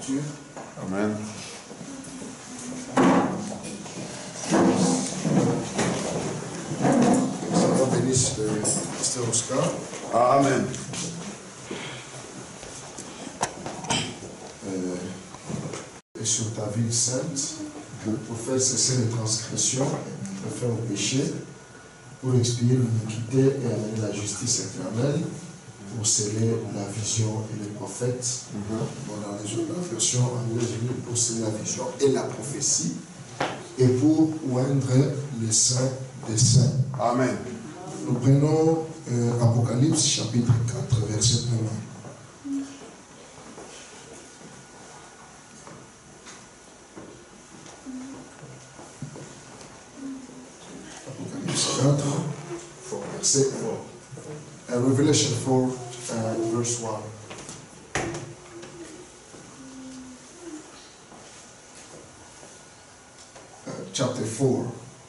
Écritures. Amen. Que le Seigneur bénisse le pasteur Oscar. Amen. Et sur ta ville sainte, pour faire cesser les transgressions, pour faire le péché, pour expier l'iniquité et amener la justice éternelle, pour sceller la vision et les prophètes. Bon, dans les autres versions anglaises, pour sceller la vision et la prophétie, et pour oindre les saints des saints. Amen. Nous prenons Apocalypse chapitre 4, verset 1. Apocalypse 4, verset 1. Revelation 4, verse 1. Chapter 4,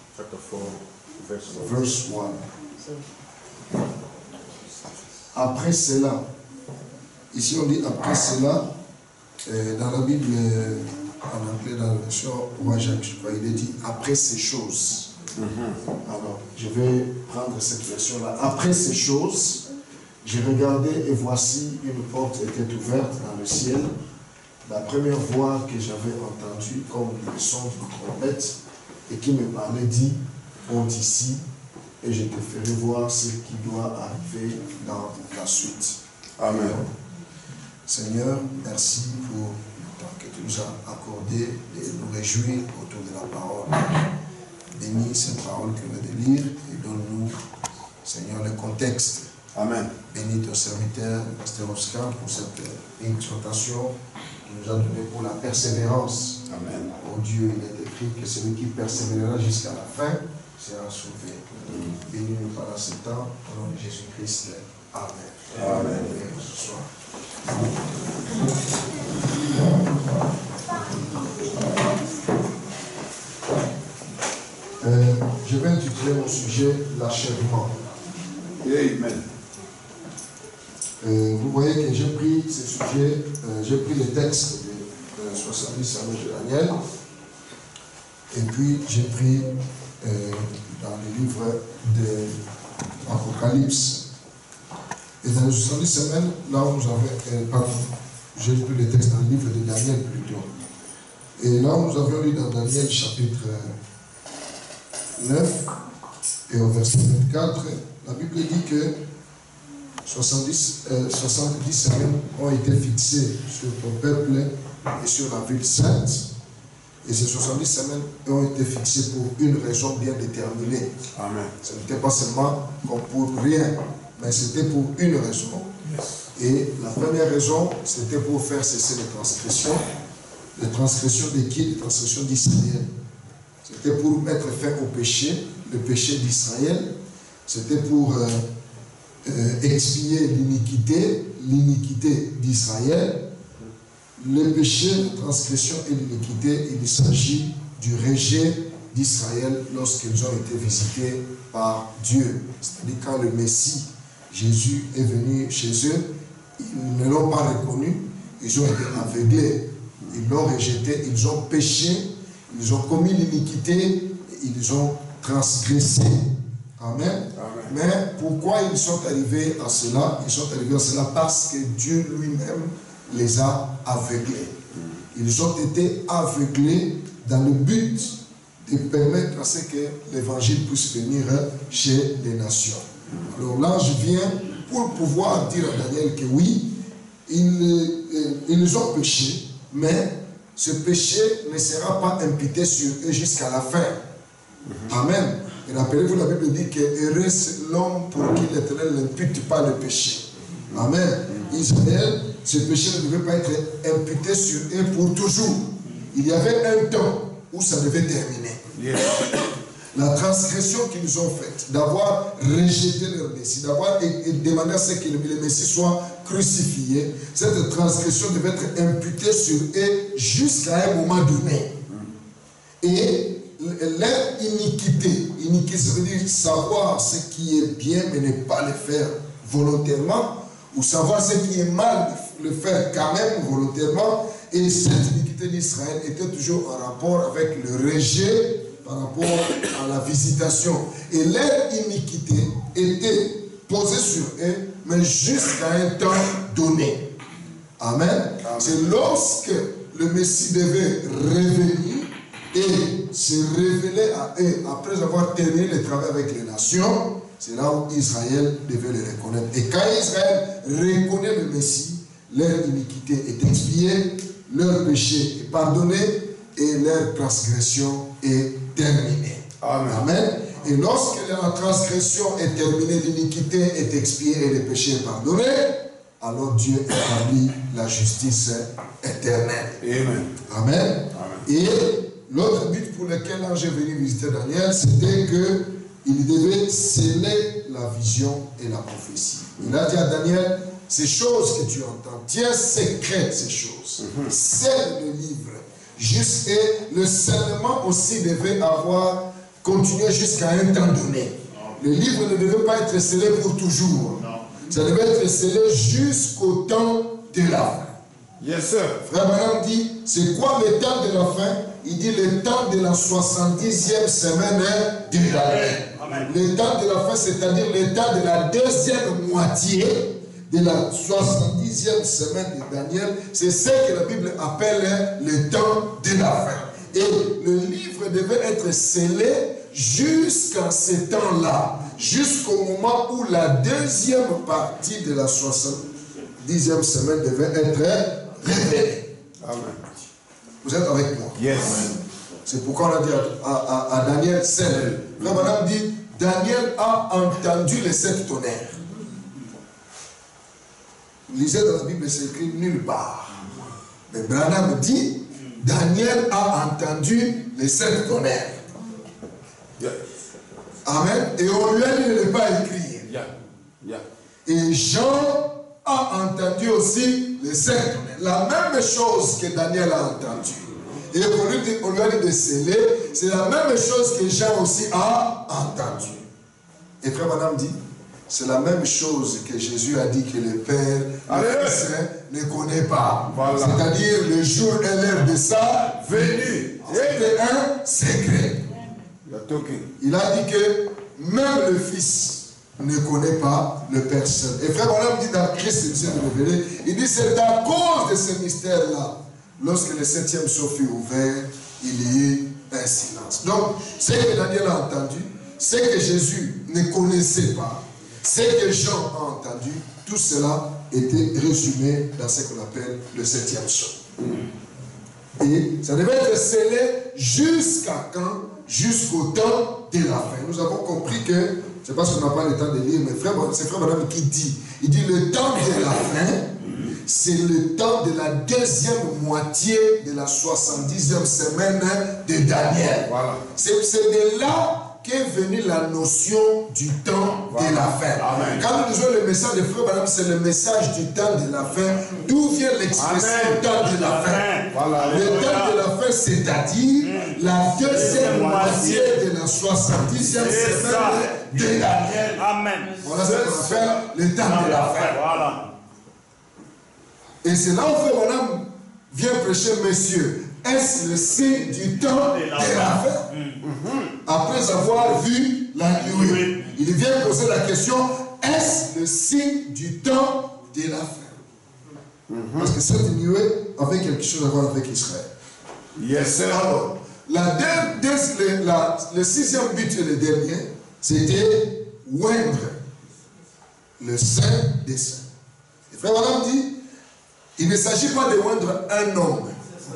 verse 1. Après cela, ici on dit après cela, dans la Bible, en anglais, dans la version Ouajak, je crois, il est dit après ces choses. Alors, je vais prendre cette version-là. Après ces choses, j'ai regardé et voici une porte était ouverte dans le ciel. La première voix que j'avais entendue, comme le son d'une trompette, et qui me parlait, dit, monte ici, et je te ferai voir ce qui doit arriver dans la suite. Amen. Seigneur, merci pour le temps que tu nous as accordé de nous réjouir autour de la parole. Bénis cette parole que nous allons lire et donne-nous, Seigneur, le contexte. Amen. Bénis ton serviteur, le pasteur Oscar, pour cette exhortation qu'il nous a donnée pour la persévérance. Amen. Oh Dieu, il est écrit que celui qui persévérera jusqu'à la fin sera sauvé. Bénis-nous pendant ce temps, au nom de Jésus-Christ. Amen. Amen. Ce soir. Je vais intituler mon sujet l'achèvement. Amen. Vous voyez que j'ai pris ce sujet, j'ai pris le texte de 70 Samuel de Daniel, et puis j'ai pris dans le livre de l'Apocalypse. Et dans le 70 Samuel, là où nous avons, j'ai pris le texte dans le livre de Daniel plutôt. Et là où nous avions lu dans Daniel chapitre 9 et au verset 24, la Bible dit que 70 semaines ont été fixées sur ton peuple et sur la ville sainte. Et ces 70 semaines ont été fixées pour une raison bien déterminée. Amen. Ce n'était pas seulement comme pour rien, mais c'était pour une raison. Et la première raison, c'était pour faire cesser les transgressions. Les transgressions de qui? Les transgressions d'Israël. C'était pour mettre fin au péché, le péché d'Israël. C'était pour expier l'iniquité d'Israël. Le péché, la transgression et l'iniquité, il s'agit du rejet d'Israël lorsqu'ils ont été visités par Dieu. C'est-à-dire quand le Messie, Jésus, est venu chez eux, ils ne l'ont pas reconnu, ils ont été aveuglés, ils l'ont rejeté, ils ont péché, ils ont commis l'iniquité, ils ont transgressé. Amen. Amen. Mais pourquoi ils sont arrivés à cela? Ils sont arrivés à cela parce que Dieu lui-même les a aveuglés. Ils ont été aveuglés dans le but de permettre à ce que l'évangile puisse venir chez les nations. Alors l'ange vient pour pouvoir dire à Daniel que oui, ils ont péché, mais ce péché ne sera pas imputé sur eux jusqu'à la fin. Amen. Et rappelez-vous, la Bible dit que heureux l'homme pour qui l'Éternel n'impute pas le péché. Amen. Israël, ce péché ne devait pas être imputé sur eux pour toujours. Il y avait un temps où ça devait terminer. Yes. La transgression qu'ils ont faite, d'avoir rejeté leur Messie, d'avoir demandé à ce que le Messie soit crucifié, cette transgression devait être imputée sur eux jusqu'à un moment donné. Et leur iniquité, ça veut dire savoir ce qui est bien mais ne pas le faire volontairement, ou savoir ce qui est mal, le faire quand même volontairement, Et cette iniquité d'Israël était toujours en rapport avec le rejet par rapport à la visitation. Et leur iniquité était posée sur eux, mais jusqu'à un temps donné. Amen. Amen. C'est lorsque le Messie devait revenir et se révéler à eux après avoir terminé le travail avec les nations, c'est là où Israël devait le reconnaître. Et quand Israël reconnaît le Messie, leur iniquité est expiée, leur péché est pardonné et leur transgression est terminée. Amen. Amen. Et lorsque la transgression est terminée, l'iniquité est expiée et le péché est pardonné, alors Dieu établit la justice éternelle. Amen. Amen. Amen. Et l'autre but pour lequel l'ange est venu visiter Daniel, c'était qu'il devait sceller la vision et la prophétie. Il a dit à Daniel, ces choses que tu entends, tiens secrète ces choses, scelle le livre. Et le scellement aussi devait avoir continué jusqu'à un temps donné. Le livre ne devait pas être scellé pour toujours. Ça devait être scellé jusqu'au temps de la fin. Yes, sir. Frère Branham dit, c'est quoi le temps de la fin? Il dit le temps de la 70e semaine de l'année. Le temps de la fin, c'est-à-dire le temps de la deuxième moitié de la 70e semaine de Daniel. C'est ce que la Bible appelle le temps de la fin. Et le livre devait être scellé jusqu'à ce temps-là, jusqu'au moment où la deuxième partie de la 70e semaine devait être révélée. Amen. Vous êtes avec moi? Yes. C'est pourquoi on a dit à Daniel, scelle. Là, madame dit, Daniel a entendu les 7 tonnerres. Lisez dans la Bible, c'est écrit nulle part. Mais Branham dit, Daniel a entendu les 7 tonnerres. Yeah. Amen. Et on lui a dit de ne pas écrire. Yeah. Yeah. Et Jean a entendu aussi les 7 tonnerres. La même chose que Daniel a entendu. Et on lui a dit de sceller. C'est la même chose que Jean aussi a entendu. Et frère madame dit, c'est la même chose que Jésus a dit que le Père, le Fils ne connaît pas. Voilà. C'est-à-dire le jour et l'heure de sa venue. C'était un secret. Il a dit que même le Fils ne connaît pas le Père seul. Et frère Branham dit dans Christ, il s'est révélé, il dit c'est à cause de ce mystère-là, lorsque le 7e sceau fut ouvert, il y eut un silence. Donc, ce que Daniel a entendu, ce que Jésus ne connaissait pas, ce que Jean a entendu, tout cela était résumé dans ce qu'on appelle le 7e sceau. Et ça devait être scellé jusqu'à quand? Jusqu'au temps de la fin. Nous avons compris que, c'est parce qu'on n'a pas le temps de lire, mais c'est frère Madame qui dit, il dit le temps de la fin, c'est le temps de la deuxième moitié de la 70e semaine de Daniel. Voilà. C'est de là qu'est venue la notion du temps de la fin. Amen. Quand nous disons le message de frère Madame, c'est le message du temps de la fin. D'où vient l'expression temps de la fin? Voilà. Le temps de la fin, c'est-à-dire la deuxième moitié de la 70e semaine de Daniel. Amen. Voilà ce qu'on appelle le temps de la fin. Voilà. Et c'est là où frère Madame vient prêcher, messieurs. Est-ce le signe du temps de la fin? Après avoir vu la nuée, il vient poser la question, est-ce le signe du temps de la fin? Parce que cette nuée avait quelque chose à voir avec Israël. Yes, sir. Alors, le 6e but et le dernier, c'était oindre le Saint des Saints. Et frère Madame dit, il ne s'agit pas de oindre un homme.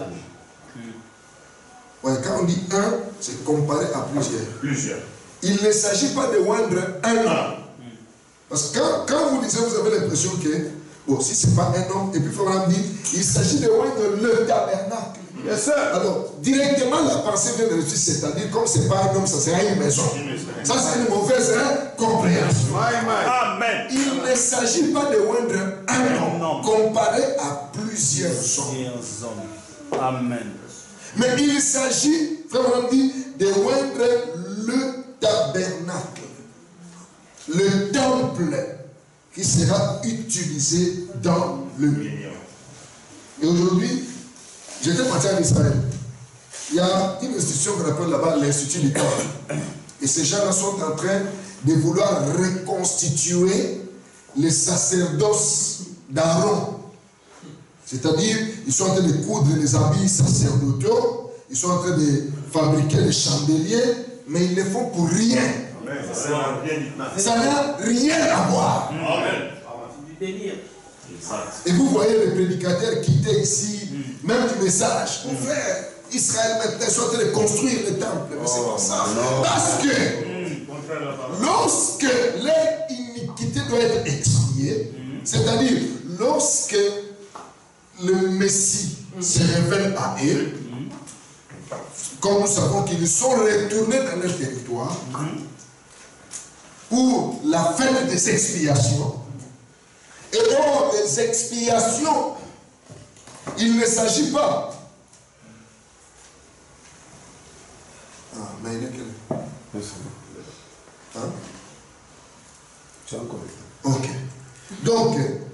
Ouais, quand on dit un, c'est comparé à plusieurs. Il ne s'agit pas de oindre un homme. Parce que quand vous lisez, vous avez l'impression que, bon, si ce n'est pas un homme, et puis Florent dit, il s'agit de oindre le tabernacle. Yes, sir. Alors, directement, la pensée vient de l'esprit, c'est-à-dire, comme ce n'est pas un homme, ça sera une maison. Ça, c'est une mauvaise compréhension. Amen. Il ne s'agit pas de oindre un homme, comparé à plusieurs hommes. Amen. Mais il s'agit, frère Madame dit, de oindre le tabernacle, le temple qui sera utilisé dans le millénaire. Et aujourd'hui, J'étais parti en Israël. Il y a une institution qu'on appelle là-bas l'Institut du Temple. Et ces gens-là sont en train de vouloir reconstituer les sacerdoces d'Aaron. C'est-à-dire, ils sont en train de coudre les habits sacerdotaux, ils sont en train de fabriquer les chandeliers, mais ils le font pour rien. Ça n'a rien à voir. C'est du délire. Et vous voyez les prédicateurs quitter ici, même du message. Mon frère, Israël maintenant ils sont en train de construire le temple. Mais c'est comme ça. Parce que lorsque l'iniquité doit être expiée, c'est-à-dire lorsque le Messie se révèle à eux, comme nous savons qu'ils sont retournés dans leur territoire pour la fête des expiations. Et lors des expiations, il ne s'agit pas. Ah, mais il est quel? Hein? C'est encore. Ok. Donc,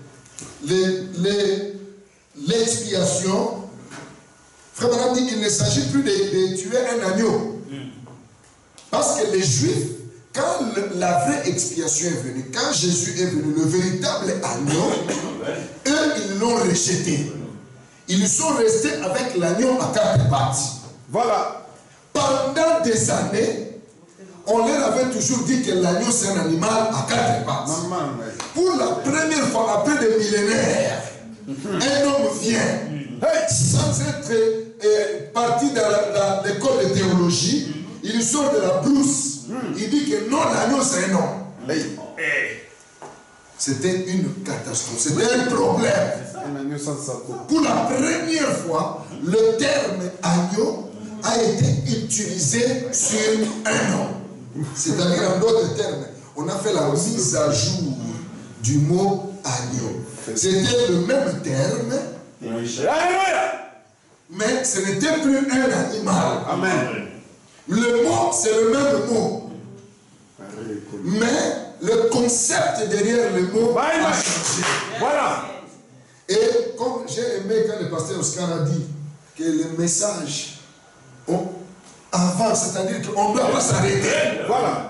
l'expiation, Frère Branham dit qu'il ne s'agit plus de tuer un agneau. Parce que les Juifs, quand la vraie expiation est venue, quand Jésus est venu, le véritable agneau, eux, ils l'ont rejeté. Ils sont restés avec l'agneau à 4 pattes. Voilà. Pendant des années, on leur avait toujours dit que l'agneau c'est un animal à 4 pattes. Pour la première fois, après des millénaires, un homme vient, sans être parti dans l'école de théologie, il sort de la brousse. Il dit que non, l'agneau c'est un homme. C'était une catastrophe, c'était un problème. Pour la première fois, le terme agneau a été utilisé sur un homme. C'est-à-dire, en d'autres termes, on a fait la mise à jour du mot agneau. C'était le même terme, mais ce n'était plus un animal. Amen. Le mot, c'est le même mot. Mais le concept derrière le mot a changé. Voilà. Et comme j'ai aimé quand le pasteur Oscar a dit que le message avance, c'est-à-dire qu'on ne doit pas s'arrêter. Voilà.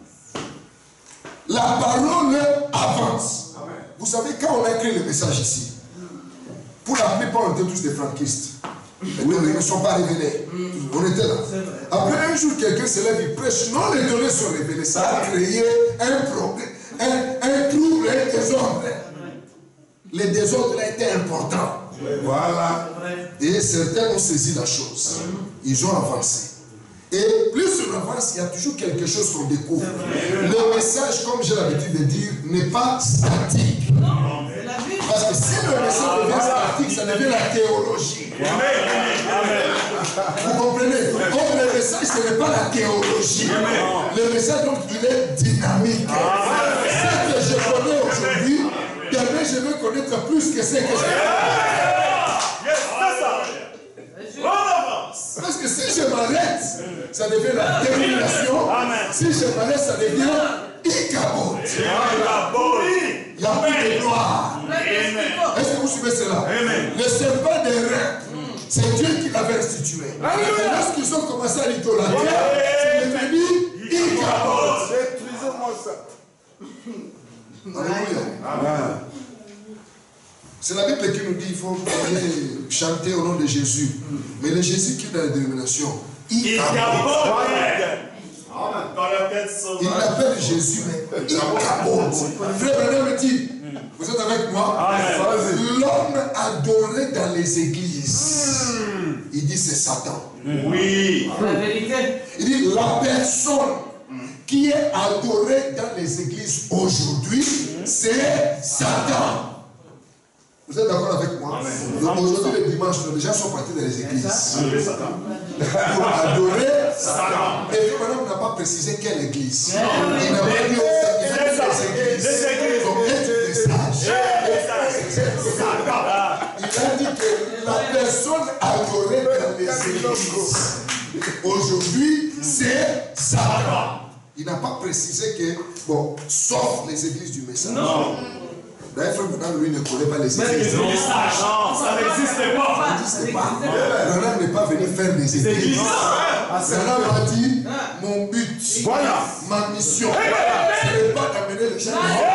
La parole avance. Amen. Vous savez, quand on a écrit le message ici, pour la plupart, on était tous des franquistes. Oui, ils ne sont pas révélés. On était là. Après un jour, quelqu'un se lève, il prêche. Non, les données sont révélées. Ça a créé un problème, un trouble, un désordre. Les désordres là étaient importants. Voilà. Et certains ont saisi la chose. Ils ont avancé. Et plus on avance, il y a toujours quelque chose qu'on découvre. Le message, comme j'ai l'habitude de dire, n'est pas statique. Parce que si le message devient statique, ça devient la théologie. Vous comprenez? Donc le message, ce n'est pas la théologie. Le message, donc, il est dynamique. Ce que je connais aujourd'hui, demain, je veux connaître plus que ce que je connais. Parce que si je m'arrête, ça devient la termination. Si je m'arrête, ça devient Ikabot. Il n'y a plus de gloire. Est-ce que vous suivez cela? Le serpent des reins, c'est Dieu qui l'avait institué. Et lorsqu'ils ont commencé à l'idolâtrer, c'est devenu Ikabot. Détruisez-moi ça. Alléluia. C'est la Bible qui nous dit qu'il faut chanter au nom de Jésus. Mais le Jésus qui est dans la dénomination, il l'appelle Jésus, mais il capote. Frère Branham me dit, vous êtes avec moi? L'homme adoré dans les églises, il dit c'est Satan. Oui. La vérité. Il dit la personne qui est adorée dans les églises aujourd'hui, c'est Satan. Vous êtes d'accord avec moi? Donc aujourd'hui, le dimanche, les gens sont partis dans les églises pour adorer Satan. Et puis maintenant, on n'a pas précisé quelle église. Il n'a pas dit les églises. Donc, être sage. Il a dit que la personne adorée dans les églises aujourd'hui, c'est Satan. Il n'a pas précisé que, bon, sauf les églises du message. Non. D'ailleurs, frère Branham, lui, ne connaît pas les Même les églises. églises. Non, ça n'existe pas. Ça n'existe pas. Branham n'est pas venu faire des églises. Branham a dit, mon but, Voilà. ma mission, ce n'est pas d'amener les gens.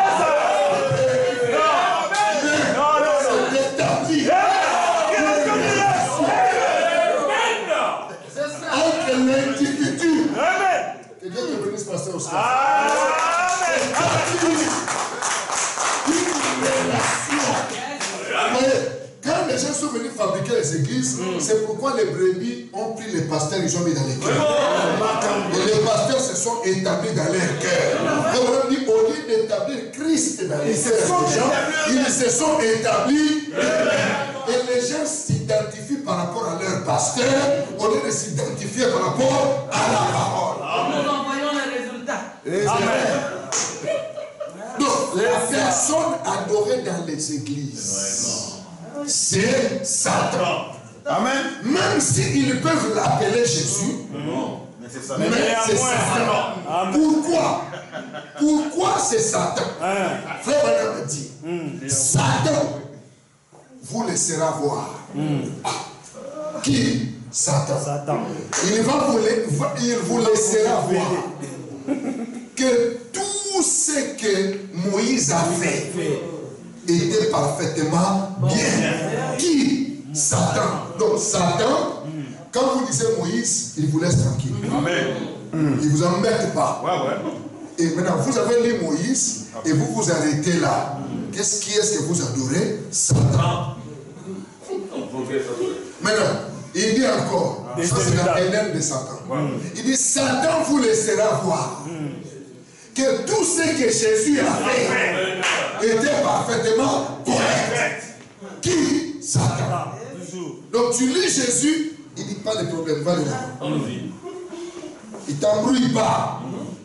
C'est d'établir entre l'individu. Que Dieu te bénisse, pasteur Oscar. Quand les gens sont venus fabriquer les églises, c'est pourquoi les brebis ont pris les pasteurs, ils ont mis dans les cœurs. Et les pasteurs se sont établis dans leur cœur. Donc on dit, au lieu d'établir Christ dans les cœurs des gens, ils se sont établis. Et les gens s'identifient par rapport à leur pasteur, au lieu de s'identifier par rapport à la parole. Nous envoyons les résultats. Amen. Donc, la personne adorée dans les églises, c'est Satan. Amen. Même s'ils peuvent l'appeler Jésus, mais c'est Satan. Pourquoi? Pourquoi c'est Satan? Frère Branham dit, Satan vous laissera voir. Qui? Satan. Il vous laissera voir que tout ce que Moïse a fait était parfaitement bien. Qui? Satan. Donc Satan, quand vous lisez Moïse, il vous laisse tranquille. Amen. Il ne vous embête pas. Ouais. Et maintenant, vous avez lu Moïse et vous vous arrêtez là. Qu'est-ce que vous adorez? Satan. Maintenant, il dit encore, ça c'est la haine de Satan. Il dit, Satan vous laissera voir que tout ce que Jésus a fait était parfaitement correct. Qui? Satan. Donc tu lis Jésus, il dit pas de problème, va dedans. Il t'embrouille pas.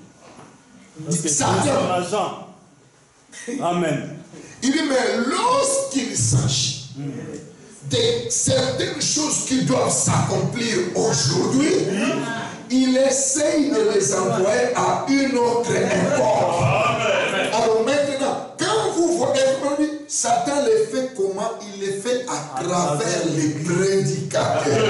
Satan. Amen. Il dit, mais lorsqu'il s'agit de certaines choses qui doivent s'accomplir aujourd'hui, il essaye de les envoyer à une autre époque. Alors maintenant, quand vous voyez, Satan les fait comment? Il les fait à travers les prédicateurs.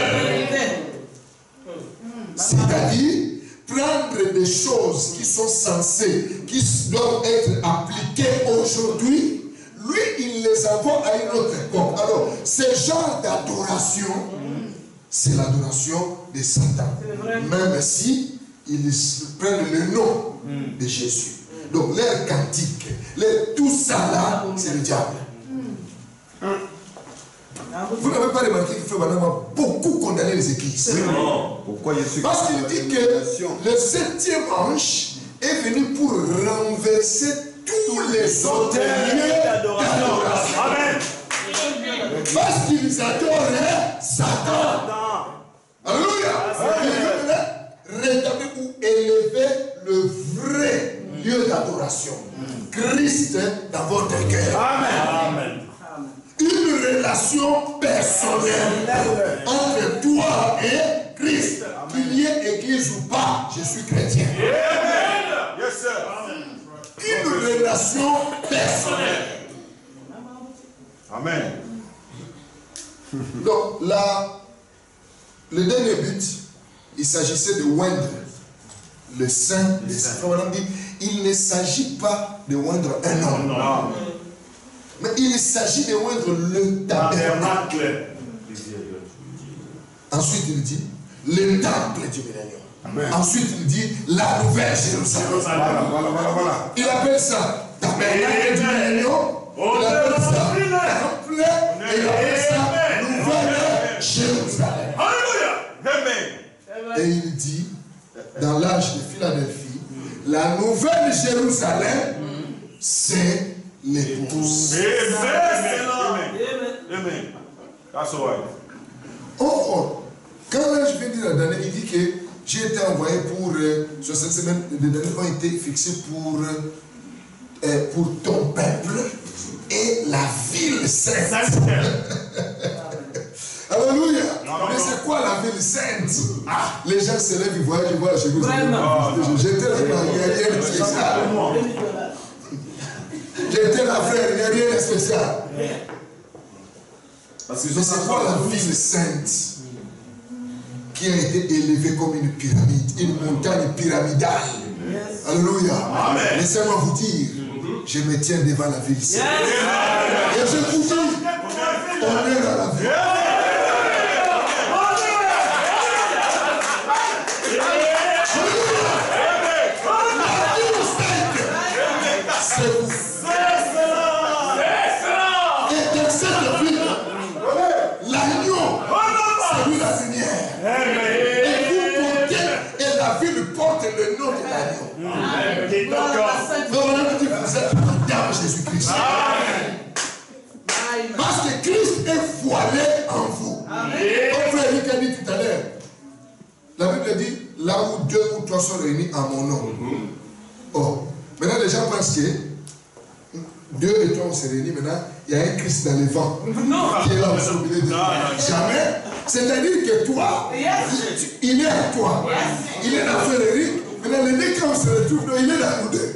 C'est-à-dire, prendre des choses qui sont censées, qui doivent être appliquées aujourd'hui, lui, il les envoie à une autre époque. Alors, ce genre d'adoration, c'est l'adoration de Satan. Même si ils prennent le nom de Jésus. Donc, leur cantique, tout ça là, c'est le diable. Vous n'avez pas remarqué que Frère Branham a beaucoup condamné les églises. Pourquoi je suis Parce qu'il dit que le 7e ange est venu pour renverser tous les autres lieux d'adoration. Amen. Parce qu'ils adoraient Satan. Alléluia. Ils veulent rétablir ou élever le vrai lieu d'adoration. Christ dans votre cœur. Amen. Une relation personnelle entre toi et Christ. Qu'il y ait église ou pas, je suis chrétien. Yes, sir. Une relation personnelle. Amen. Donc là, le dernier but, il s'agissait de oindre le Saint. Il ne s'agit pas de oindre un homme. Non. Mais il s'agit de oindre le tabernacle. Ensuite, il dit le temple du millénium. Ensuite, il dit la nouvelle Jérusalem. Voilà. Il appelle ça tabernacle du millénium. Il appelle ça temple. Et il appelle ça nouvelle Jérusalem. Alléluia. Et il dit, dans l'âge de Philadelphie, la nouvelle Jérusalem, c'est l'épouse. Amen. That's all right. Oh, quand je viens de dire la dernière, il dit que j'ai été envoyé pour, sur cette semaine, les derniers ont été fixés pour ton peuple et la ville sainte. Alléluia. Mais c'est quoi la ville sainte? Les gens se lèvent, ils voyagent, ils voient la Jérusalem. J'étais là, il y a rien qui est ça. J'étais là, frère, il n'y a rien de spécial. Parce que Mais c'est pas la ville sainte qui a été élevée comme une pyramide, une montagne pyramidale. Alléluia. Laissez-moi vous dire, je me tiens devant la ville sainte. Et je vous dis, honneur à la ville. C'est vous. Et dans cette ville, l'agneau, c'est lui la lumière. Et vous portez, et la ville porte le nom de l'agneau. Donc, vous êtes dans Jésus-Christ. Parce que Christ est voilé en vous. Comme frère Eric a dit tout à l'heure, la Bible dit, là où 2 ou 3 sont réunis en mon nom. Oh, maintenant les gens pensent que 2 et 3 se réunissent, maintenant il y a un Christ dans les vents qui est là au milieu de jamais. C'est-à-dire que toi, il est à toi. Il est dans frère Eric. Maintenant les deux quand on se retrouve, il est dans nous deux.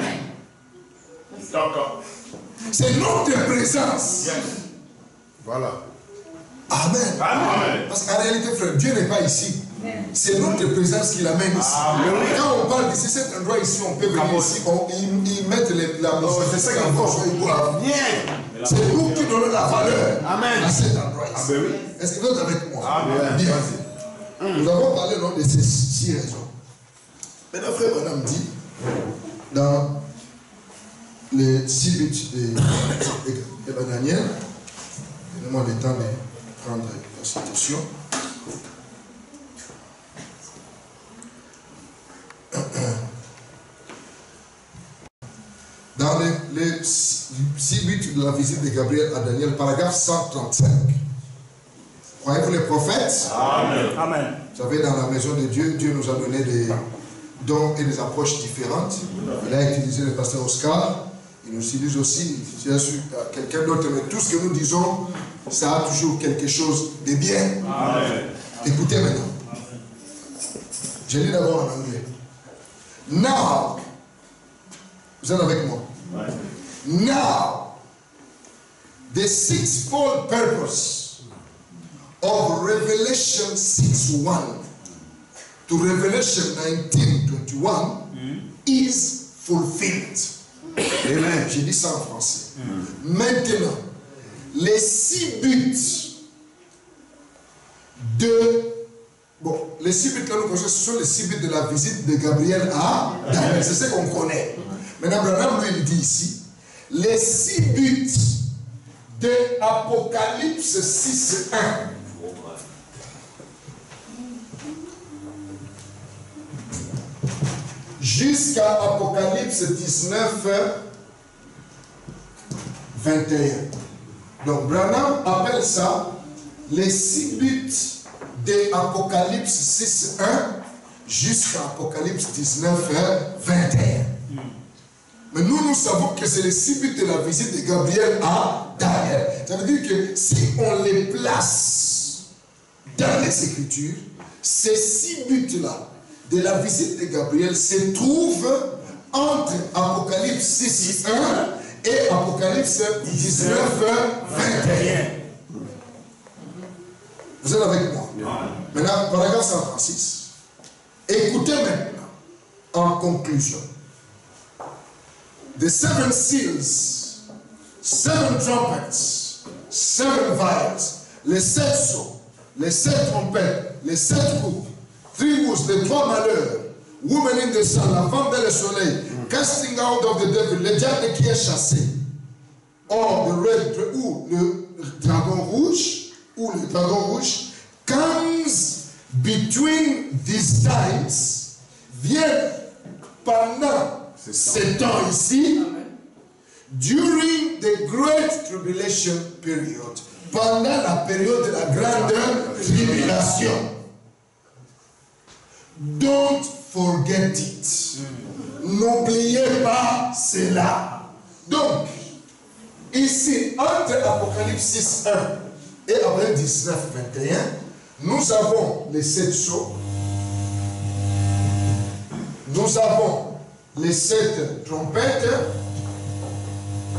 C'est notre présence. Voilà. Amen. Parce qu'en réalité, frère, Dieu n'est pas ici. C'est notre présence qui l'amène ici. Quand on parle d'ici, cet endroit ici, on peut venir ici, ils mettent la musique. C'est ça qu'ils font. C'est nous qui donnons la valeur à cet endroit ici. Est-ce que vous êtes avec moi? Bien. Nous avons parlé de ces 6 raisons. Maintenant, frère Madame dit, dans les 6 buts de Daniel, donnez-moi le temps de prendre la citation. Dans les 6 buts de la visite de Gabriel à Daniel, paragraphe 135. Croyez-vous les prophètes? Amen. Vous savez, dans la maison de Dieu, Dieu nous a donné des dons et des approches différentes. Il a utilisé le pasteur Oscar. Il nous utilise aussi, bien sûr, quelqu'un d'autre. Mais tout ce que nous disons, ça a toujours quelque chose de bien. Amen. Écoutez maintenant. Je lis d'abord en anglais. Now, vous êtes avec moi? Now, the sixfold purpose of Revelation 6:1 to Revelation 19:21 is fulfilled. Amen. J'ai dit ça en français. Maintenant, les 6 buts de... Bon, les 6 buts que nous connaissons, ce sont les 6 buts de la visite de Gabriel à Daniel. C'est ce qu'on connaît. Maintenant, Branham, lui, il dit ici, les 6 buts de Apocalypse 6:1. Jusqu'à Apocalypse 19:21. Donc, Branham appelle ça les 6 buts de Apocalypse 6:1 jusqu'à Apocalypse 19:21. Mais nous savons que c'est les 6 buts de la visite de Gabriel à Daniel. Ça veut dire que si on les place dans les Écritures, ces 6 buts-là de la visite de Gabriel se trouvent entre Apocalypse 6:1 et Apocalypse 19:21. Vous êtes avec moi? Maintenant, paragraphe 136. Écoutez maintenant, en conclusion. The 7 seals, 7 trumpets, 7 vials, les 7 sceaux, les 7 trompettes, les 7 coupes, 3 wounds, les 3 malheurs, woman in the sun, la femme dans le soleil, casting out of the devil, le diable qui est chassé, or the red, ou le dragon rouge, comes between these times, vient pendant ces temps ici, during the great tribulation period, pendant la période de la grande tribulation. Don't forget it. N'oubliez pas cela. Donc, ici, entre Apocalypse 6:1 et Apocalypse 19:21, nous avons les 7 sceaux. Nous avons les 7 trompettes.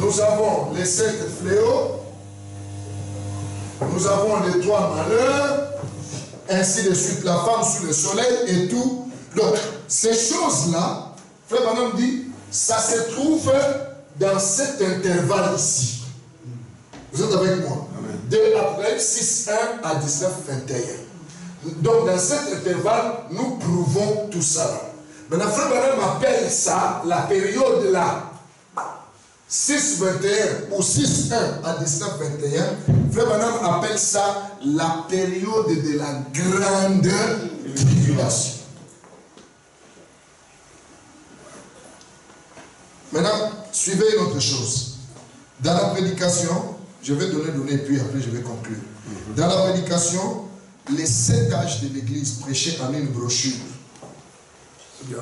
nous avons les 7 fléaux, nous avons les 3 malheurs, ainsi de suite, la femme sous le soleil et tout. Donc, ces choses-là, Frère Branham dit, ça se trouve dans cet intervalle ici. Vous êtes avec moi? De Apocalypse 6, 1 à 19, 21. Donc, dans cet intervalle, nous prouvons tout ça. Maintenant, Frère Branham appelle ça la période là. 6-21 ou 6-1 à 19-21, Frère Branham appelle ça la période de la grande tribulation. Maintenant, suivez une autre chose. Dans la prédication, je vais donner, puis après je vais conclure. Dans la prédication, les 7 âges de l'Église prêchés en une brochure. Bien.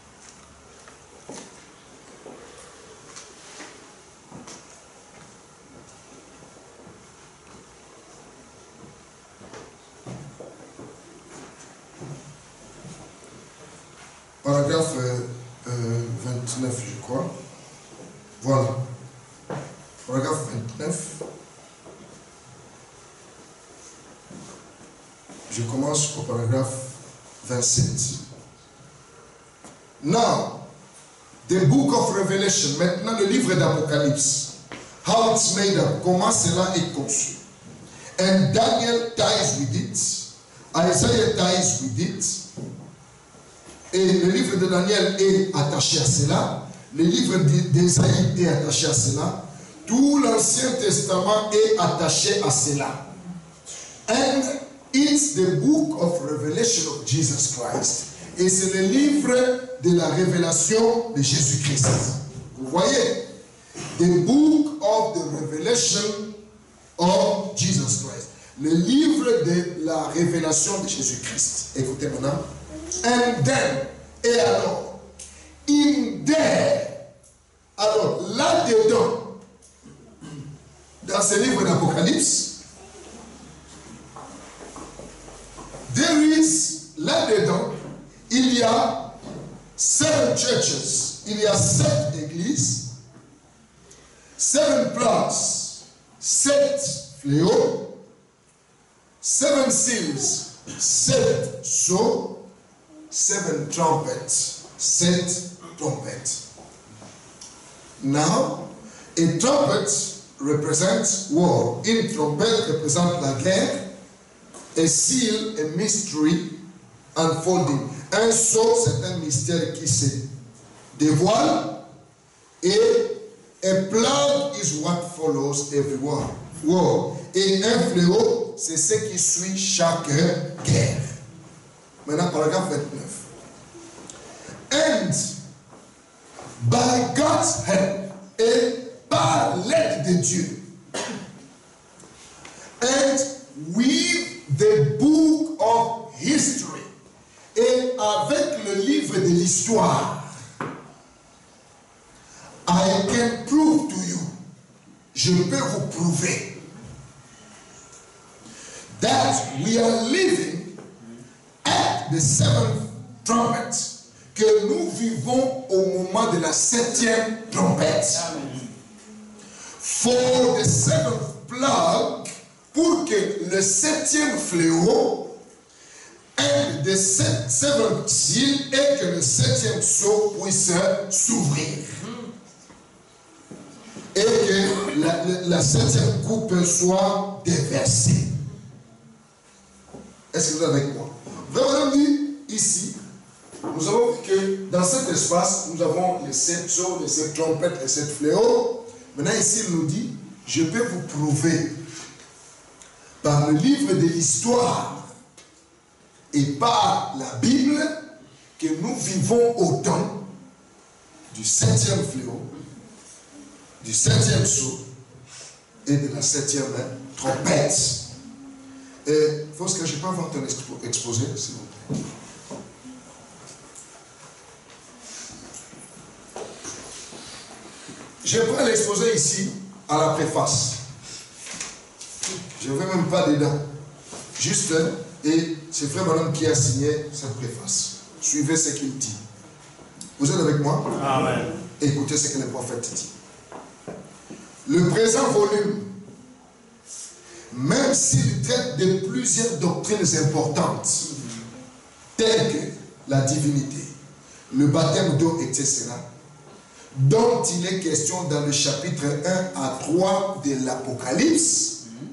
Paragraphe 29, je crois. Voilà. Paragraphe 29. Je commence au paragraphe 27. Now, the book of Revelation, maintenant le livre d'Apocalypse. How it's made up, comment cela est conçu. And Daniel ties with it. Isaiah ties with it. Et le livre de Daniel est attaché à cela. Le livre d'Ésaïe est attaché à cela. Tout l'Ancien Testament est attaché à cela. And it's the book of Revelation of Jesus Christ. Et c'est le livre de la révélation de Jésus-Christ. Vous voyez? The book of the revelation of Jesus Christ. Le livre de la révélation de Jésus-Christ. Écoutez maintenant. And then, et alors, in there, alors là-dedans, dans ce livre d'Apocalypse, there is, là-dedans, il y a 7 churches, il y a 7 églises, 7 places, 7 fléaux, 7 seals, 7 sceaux, 7 trumpets, 7 trumpets. Now, a trumpet represents war. Une trompette représente la guerre. A seal, a mystery unfolding. Un sceau, c'est un mystère qui se dévoile. Et a plague is what follows every war. Et un fléau, c'est ce qui suit chaque guerre. Maintenant, paragraphe 29. And by God's help, et par l'aide de Dieu, and with the book of history, et avec le livre de l'histoire, I can prove to you, je peux vous prouver, that we are living at the 7th trumpet, que nous vivons au moment de la 7e trompette. For the 7th plague, pour que le 7e fléau et the 7th seal et que le 7e sceau puisse s'ouvrir. Et que la 7e coupe soit déversée. Est-ce que vous êtes avec moi? Vraiment dit ici, nous avons vu que dans cet espace, nous avons les 7 sceaux, les 7 trompettes, les 7 fléaux. Maintenant ici, il nous dit, je peux vous prouver par le livre de l'histoire et par la Bible que nous vivons au temps du 7e fléau, du 7e sceau et de la 7e trompette. Et il faut que je peux avoir ton exposé, s'il vous plaît. Je prends l'exposé ici à la préface. Je ne vais même pas dedans. Juste, et c'est Frère Branham qui a signé cette préface. Suivez ce qu'il dit. Vous êtes avec moi? Amen. Écoutez ce que le prophète dit. Le présent volume, même s'il traite de plusieurs doctrines importantes, telles que la divinité, le baptême d'eau, etc., dont il est question dans le chapitre 1 à 3 de l'Apocalypse,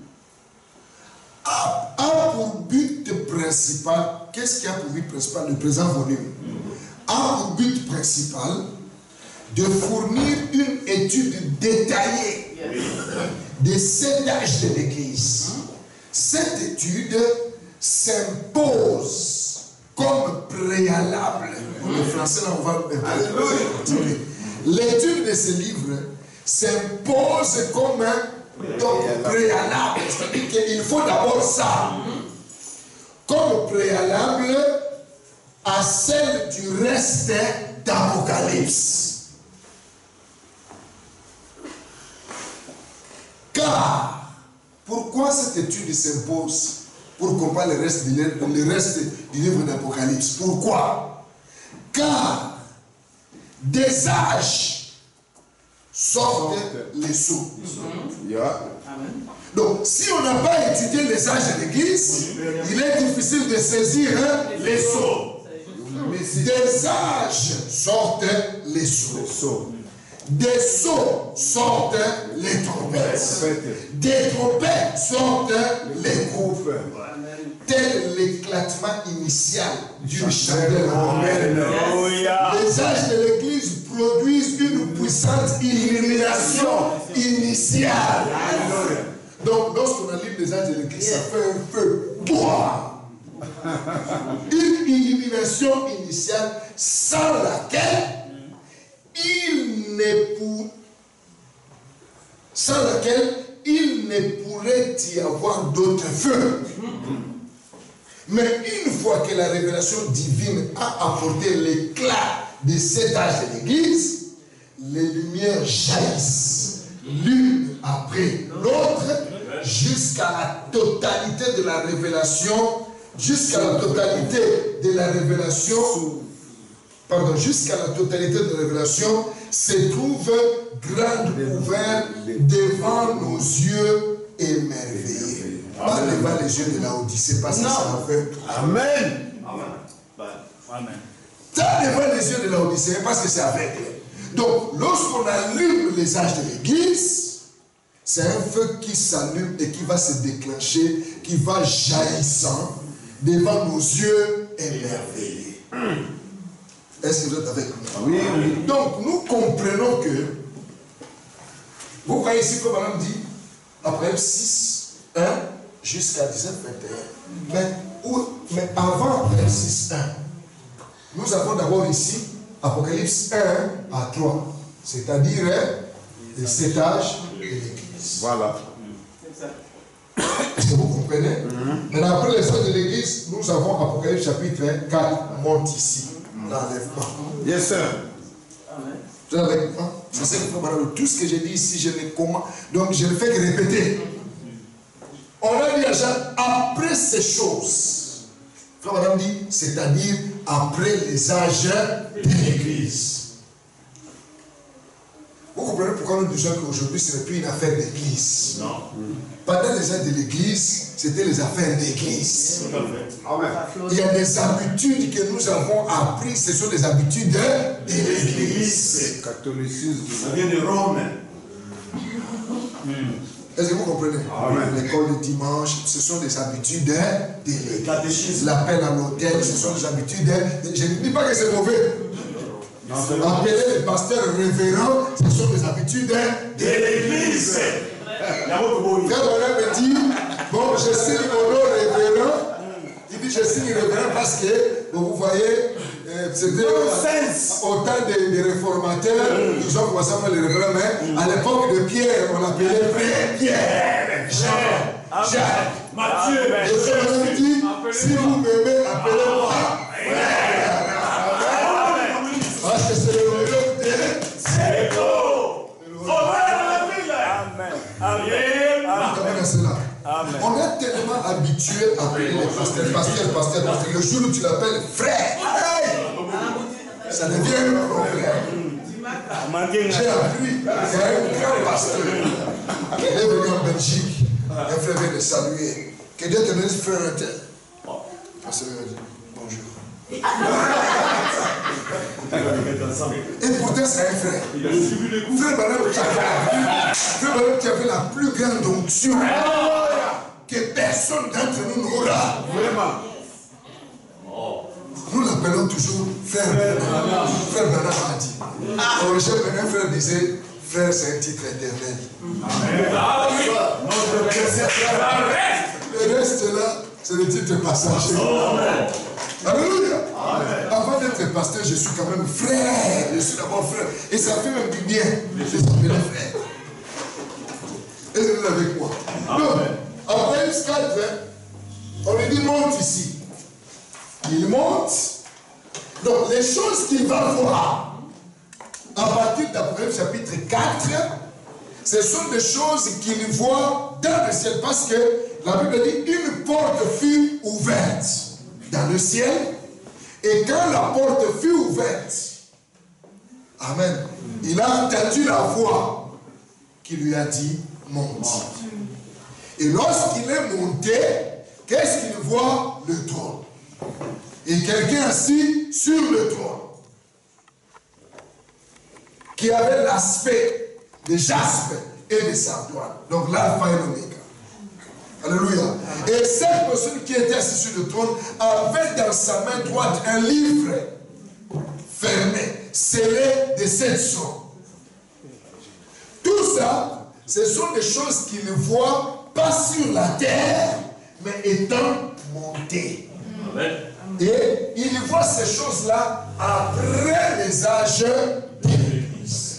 a pour but principal, qu'est-ce qui a pour but principal, le présent volume, a pour but principal de fournir une étude détaillée des 7 âges de l'Église. Cette étude s'impose comme préalable. En français, là, on va... L'étude de ce livre s'impose comme un préalable. C'est-à-dire qu'il faut d'abord ça. Comme préalable à celle du reste d'Apocalypse. Car, pourquoi cette étude s'impose pour comprendre le reste du livre d'Apocalypse? Pourquoi? Car des âges sortent les sceaux. Donc, si on n'a pas étudié les âges de l'Église, il est difficile de saisir les sceaux. Des âges sortent les sceaux. Des sceaux sortent les trompettes. Des trompettes sortent les groupes. Tel l'éclatement initial d'une chandelle romaine. Les âges de l'Église produisent une puissante illumination initiale. Donc, lorsqu'on allume les âges de l'Église, ça fait un feu. Une illumination initiale sans laquelle il ne pourrait y avoir d'autre feu. Mais une fois que la révélation divine a apporté l'éclat de cet âge de l'Église, les lumières jaillissent l'une après l'autre jusqu'à la totalité de la révélation, jusqu'à la totalité de la révélation se trouve grande ouverte devant nos yeux émerveillés. Pas devant les yeux de Laodicée, parce que ça va faire. Amen. Amen. Pas devant les yeux de Laodicée, parce que c'est aveugle. Donc, lorsqu'on allume les âges de l'Église, c'est un feu qui s'allume et qui va se déclencher, qui va jaillissant devant nos yeux émerveillés. Est-ce que vous êtes avec nous? Oui, oui. Donc, nous comprenons que, vous voyez ici, comme Madame dit, Apocalypse 6, 1 jusqu'à 19, 21. Mais avant Apocalypse 6, 1, nous avons d'abord ici Apocalypse 1 à 3, c'est-à-dire les 7 âges de l'Église. Voilà. Est-ce que vous comprenez? Maintenant, après les âges de l'Église, nous avons Apocalypse chapitre 4, monte ici. L'enlèvement. Yes, sir. Vous êtes avec moi? C'est ça qu'il faut parler. Tout ce que j'ai dit ici, je ne comment. Donc, je ne fais que répéter. On a dit à Jean, après ces choses, frère Madame dit, c'est-à-dire après les âges de l'Église. Vous comprenez pourquoi nous disons qu'aujourd'hui, ce n'est plus une affaire d'église? Non. Pendant les âges de l'église, c'était les affaires d'église. Amen. Il y a des habitudes que nous avons apprises, ce sont des habitudes de l'église. Catholicisme. Ça vient de Rome. Est-ce que vous comprenez? Amen. L'école du dimanche, ce sont des habitudes de l'église. Catéchisme. L'appel à l'hôtel, ce sont des habitudes de... Je ne dis pas que c'est mauvais. Appeler les pasteurs révérends, ce sont des habitudes de l'église. Frère Bonheur me dit, bon, je signe mon nom révérend. Il dit, je signe révérend parce que, vous voyez, c'était au temps des réformateurs, ils ont commencé à faire les révérends, mais à l'époque de Pierre, on l'appelait Pierre, Jean, Jacques, Matthieu. Et Frère Bonheur me dit, si vous m'aimez, appelez-moi frère. Parce que c'est le nom de C'est beau. Amen. Amen. On est tellement habitué à appeler les pasteurs. Le jour où tu l'appelles frère, ça devient un problème. J'ai appris, il y a un grand pasteur. Il est venu en Belgique. Un frère vient de saluer. Que Dieu te bénisse, frère tel. Pasteur dit bonjour. Et pourtant, c'est un frère. Frère Branham qui avait la plus grande onction que personne d'entre nous n'aura. Vraiment. Nous l'appelons toujours frère Branham. Frère Branham a dit. Un frère disait, frère, c'est un titre éternel. Le reste là, c'est le titre passager. Alléluia. Avant d'être pasteur, je suis quand même frère. Je suis d'abord frère. Et ça fait même du bien de s'appeler frère. Et vous êtes avec moi. Donc, après Skype, on lui dit monte ici. Il monte. Donc, les choses qu'il va voir à partir d'Apocalypse chapitre 4, ce sont des choses qu'il voit dans le ciel. Parce que la Bible dit une porte fut ouverte dans le ciel. Et quand la porte fut ouverte, amen, il a entendu la voix qui lui a dit monte. Et lorsqu'il est monté, qu'est-ce qu'il voit? Le trône. Et quelqu'un assis sur le trône qui avait l'aspect de jaspe et de sardoine. Donc l'alpha et l'oméga. Alléluia. Et cette personne qui était assise sur le trône avait dans sa main droite un livre fermé, scellé de 7 sceaux. Tout ça, ce sont des choses qu'il voit pas sur la terre, mais étant montées. Et il voit ces choses-là après les âges de l'Église.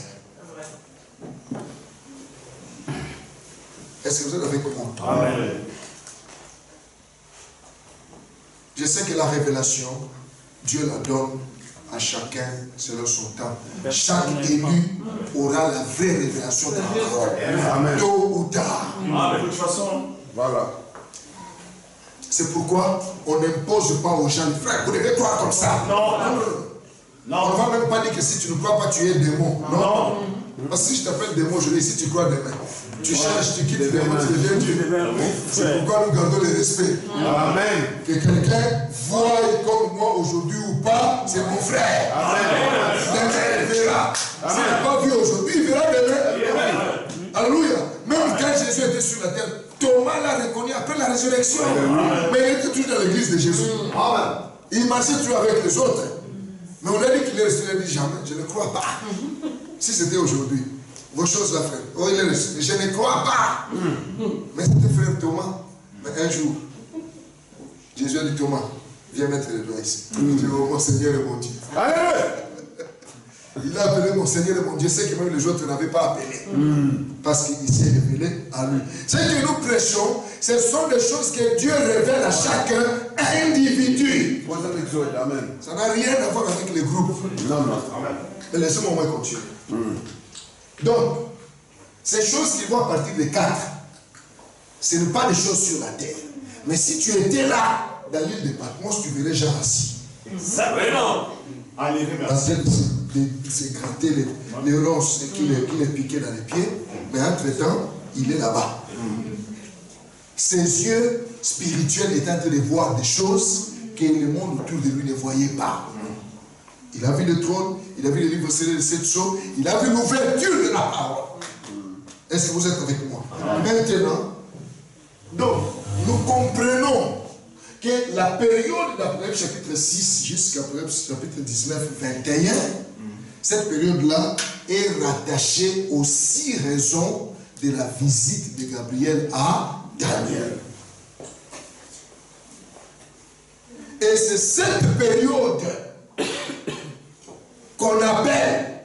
Est-ce que vous êtes avec moi? Amen. Je sais que la révélation, Dieu la donne à chacun selon son temps. Chaque élu aura la vraie révélation de la parole. Tôt ou tard. De toute façon, Voilà. C'est pourquoi on n'impose pas aux gens, frère, vous devez croire comme ça. non. On ne va même pas dire que si tu ne crois pas, tu es démon. Non. Parce que si je t'appelle démon, je dis si tu crois demain. Tu changes, tu quittes les démons, tu deviens Dieu. C'est pourquoi nous gardons le respect. Amen. Que quelqu'un voie comme moi aujourd'hui ou pas, c'est mon frère. Demain, il verra. S'il n'a pas vu aujourd'hui, il verra demain. Alléluia. Même quand Jésus était sur la terre, Thomas l'a reconnu après la résurrection. Mais il était toujours dans l'église de Jésus. Il marchait toujours avec les autres. Mais on a dit qu'il est resté, il a dit jamais, je ne crois pas. Si c'était aujourd'hui, vos choses là, frère. Oh, il est resté, je ne crois pas. Mais c'était frère Thomas. Mais un jour, Jésus a dit Thomas, viens mettre les doigts ici. Il dit, oh, mon Seigneur et mon Dieu. Alléluia. Il a appelé mon Seigneur et mon Dieu. C'est que même les autres n'avaient pas appelé. Parce qu'il s'est révélé à lui. Ce que nous prêchons, ce sont des choses que Dieu révèle à chacun individu. Amen. Ça n'a rien à voir avec les groupes. Non, non. Amen. Mais laissez-moi au moins continuer. Donc, ces choses qu'il voit à partir de 4, ce n'est pas des choses sur la terre. Mais si tu étais là, dans l'île de Patmos, tu verrais Jean assis. Vraiment. Allez, Parce qu'il s'est gratté les ronces et qu'il est piqué dans les pieds. Mais entre-temps, il est là-bas. Ses yeux spirituels étaient en train de voir des choses que le monde autour de lui ne voyait pas. Il a vu le trône, il a vu le livre scellé de 7 sceaux, il a vu l'ouverture de la parole. Est-ce que vous êtes avec moi? Maintenant, donc, nous comprenons que la période d'Apocalypse chapitre 6 jusqu'à Apocalypse chapitre 19, 21, cette période-là est rattachée aux 6 raisons de la visite de Gabriel à Daniel. Et c'est cette période qu'on appelle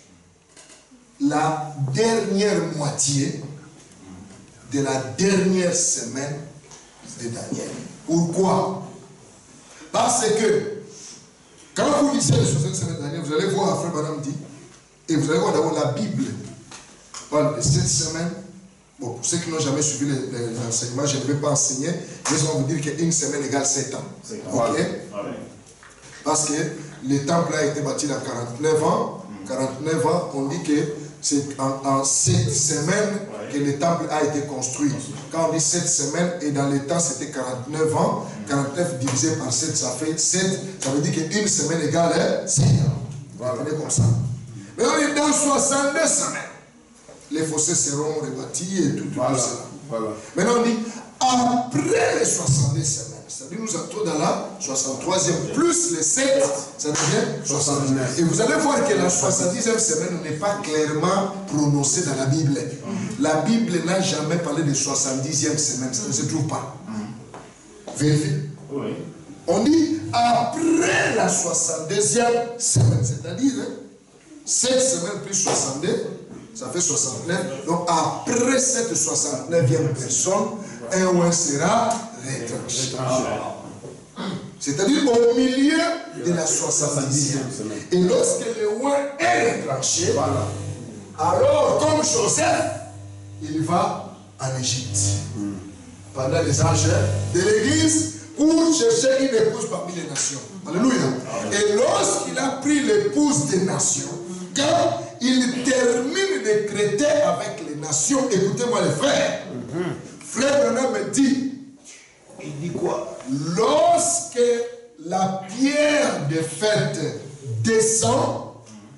la dernière moitié de la dernière semaine de Daniel. Pourquoi? Parce que quand vous lisez les 60 semaines de Daniel, vous allez voir, Frère Branham dit, et vous allez voir d'abord la Bible parle de 7 semaines. Bon, pour ceux qui n'ont jamais suivi l'enseignement, je ne vais pas enseigner, mais on va vous dire qu'une semaine égale 7 ans. Ok? Parce que le temple a été bâti dans 49 ans. 49 ans, on dit que c'est en 7 semaines que le temple a été construit. Quand on dit 7 semaines, et dans les temps c'était 49 ans, 49 divisé par 7, ça fait 7, ça veut dire qu'une semaine égale 6 ans. Voilà, comme ça. Mais on est dans 62 semaines. Les fossés seront rebâtis et tout ça. Voilà. Maintenant on dit, après les 62 semaines, c'est-à-dire nous entrons dans la 63e, plus les 7, ça devient 69. Et vous allez voir que la 70e semaine n'est pas clairement prononcée dans la Bible. La Bible n'a jamais parlé de 70e semaine, ça ne se trouve pas. Vérifiez. Oui. On dit après la 62e semaine, c'est-à-dire 7 semaines plus 62, ça fait 69. Donc après cette 69e personne, un ouin sera retranché. C'est-à-dire au milieu de la 70e semaine. Et lorsque le ouin est retranché, alors comme Joseph, il va en Égypte. Pendant les âges de l'Église, pour chercher une épouse parmi les nations. Alléluia. Et lorsqu'il a pris l'épouse des nations, quand il termine de traiter avec les nations, écoutez-moi les frères, frère Branham me dit, il dit quoi? Lorsque la pierre de fête descend,